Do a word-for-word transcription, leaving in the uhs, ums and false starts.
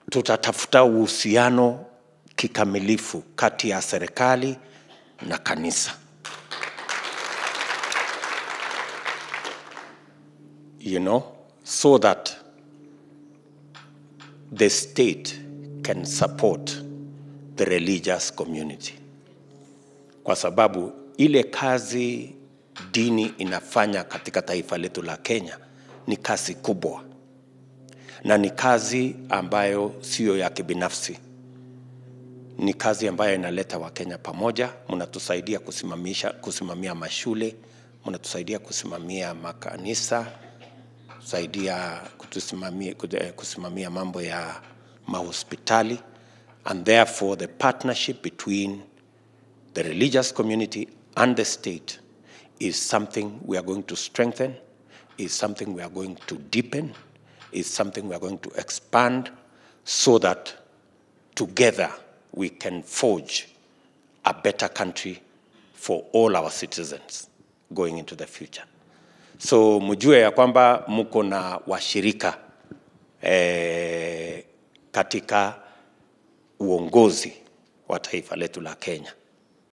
tutatafuta uhusiano kikamilifu kati ya serikali na kanisa. You know, so that the state can support the religious community. Kwa sababu ile kazi dini inafanya katika taifa letu la Kenya ni kazi kubwa. Na ni kazi ambayo sio ya kibinafsi. Ni kazi ambayo inaleta Wakenya pamoja, mnatusaidia kusimamisha kusimamia mashule, mnatusaidia kusimamia makanisa, kusaidia kutusimamia kusimamia mambo ya mahospitali, and therefore the partnership between the religious community and the state is something we are going to strengthen, is something we are going to deepen, is something we are going to expand, so that together we can forge a better country for all our citizens going into the future. So mjue ya kwamba mko na washirika eh, katika uongozi wa taifa letu la Kenya.